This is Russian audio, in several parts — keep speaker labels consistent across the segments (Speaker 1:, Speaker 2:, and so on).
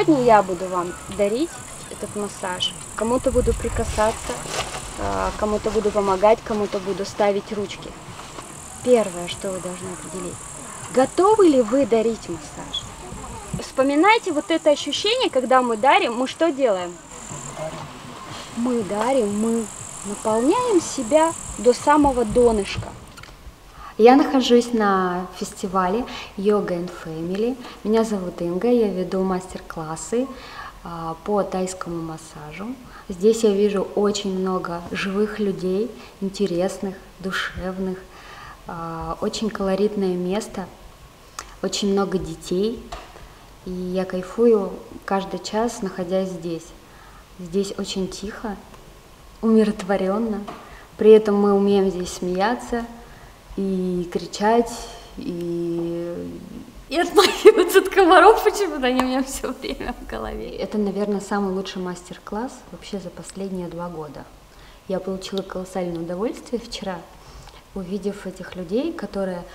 Speaker 1: сегодня я буду вам дарить этот массаж. Кому-то буду прикасаться, кому-то буду помогать, кому-то буду ставить ручки. Первое, что вы должны определить, готовы ли вы дарить массаж? Вспоминайте вот это ощущение, когда мы дарим, мы что делаем? Мы дарим, мы наполняем себя до самого донышка.
Speaker 2: Я нахожусь на фестивале Yoga and Family. Меня зовут Инга, я веду мастер-классы по тайскому массажу. Здесь я вижу очень много живых людей, интересных, душевных, очень колоритное место, очень много детей. И я кайфую каждый час, находясь здесь. Здесь очень тихо, умиротворенно. При этом мы умеем здесь смеяться и кричать, и отмахиваться от комаров, почему-то они у меня все время в голове. Это, наверное, самый лучший мастер-класс вообще за последние 2 года. Я получила колоссальное удовольствие вчера, увидев этих людей, которые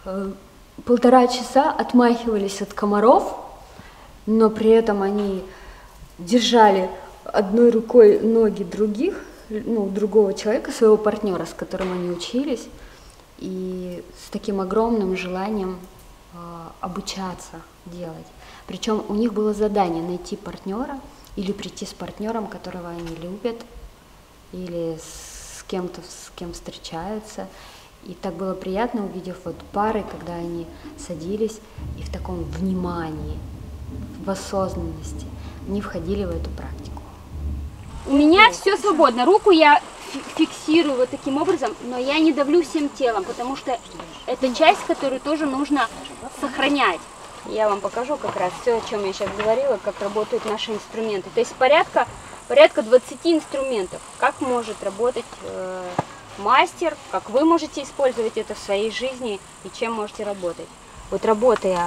Speaker 2: 1,5 часа отмахивались от комаров, но при этом они держали одной рукой ноги другого человека, своего партнера, с которым они учились, и с таким огромным желанием обучаться делать. Причем у них было задание найти партнера или прийти с партнером, которого они любят, или с кем-то, с кем встречаются. И так было приятно, увидев вот пары, когда они садились и в таком внимании, в осознанности они входили в эту практику.
Speaker 1: У меня все свободно, руку я фиксирую вот таким образом, но я не давлю всем телом, потому что это часть, которую тоже нужно сохранять. Я вам покажу как раз все, о чем я сейчас говорила, как работают наши инструменты. То есть порядка 20 инструментов, как может работать мастер, как вы можете использовать это в своей жизни и чем можете работать. Вот работая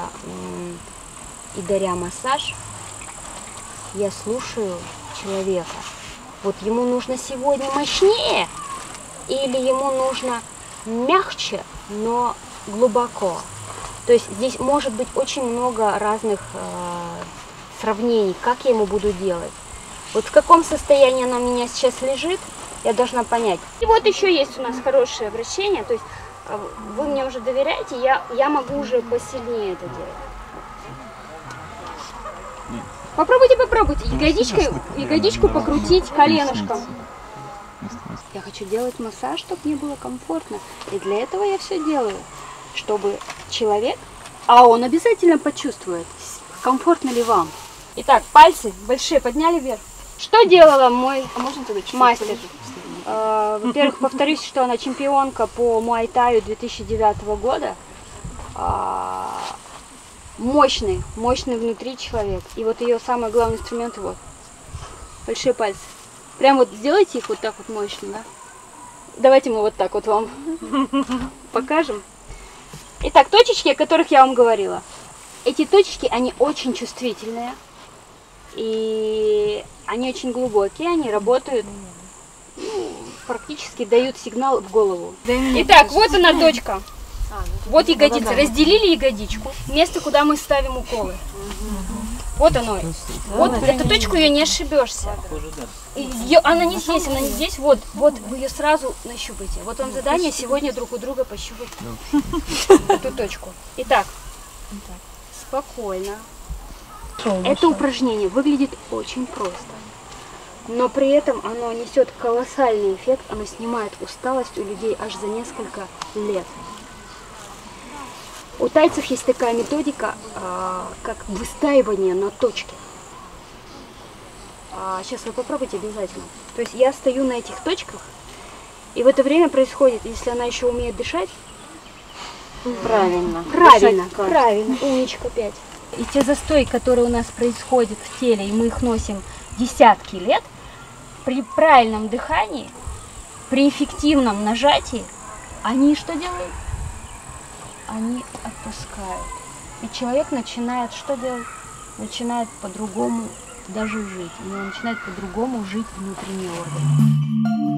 Speaker 1: и даря массаж, я слушаю человека. Вот ему нужно сегодня мощнее или ему нужно мягче, но глубоко. То есть здесь может быть очень много разных сравнений, как я ему буду делать. Вот в каком состоянии она у меня сейчас лежит, я должна понять. И вот еще есть у нас хорошее обращение, то есть вы мне уже доверяете, я могу уже посильнее это делать. Попробуйте, ягодичку покрутить коленушком. Я хочу делать массаж, чтобы мне было комфортно. И для этого я все делаю, чтобы человек, а он обязательно почувствует, комфортно ли вам. Итак, пальцы большие подняли вверх. Что делала мой мастер? Во-первых, повторюсь, что она чемпионка по муай-таю 2009 года. Мощный внутри человек. И вот ее самый главный инструмент вот. Большие пальцы. Прям вот сделайте их вот так вот мощно, да? Давайте мы вот так вот вам покажем. Итак, точечки, о которых я вам говорила. Эти точечки, они очень чувствительные. И они очень глубокие, они работают, практически дают сигнал в голову. Итак, вот она точка. Вот ягодица. Разделили ягодичку, место, куда мы ставим уколы. Вот оно. Вот эту точку ее не ошибешься. Она не здесь, она не здесь. Вот вы ее сразу нащупаете. Вот вам задание сегодня друг у друга пощупать эту точку. Итак, спокойно. Это упражнение выглядит очень просто, но при этом оно несет колоссальный эффект, оно снимает усталость у людей аж за несколько лет. У тайцев есть такая методика, как выстаивание на точке. Сейчас вы попробуйте обязательно. То есть я стою на этих точках, и в это время происходит, если она еще умеет дышать. Правильно, умничка 5. И те застои, которые у нас происходят в теле, и мы их носим десятки лет, при правильном дыхании, при эффективном нажатии, они что делают? Они отпускают. И человек начинает что делать? Начинает по-другому даже жить. Он начинает по-другому жить внутренние органы.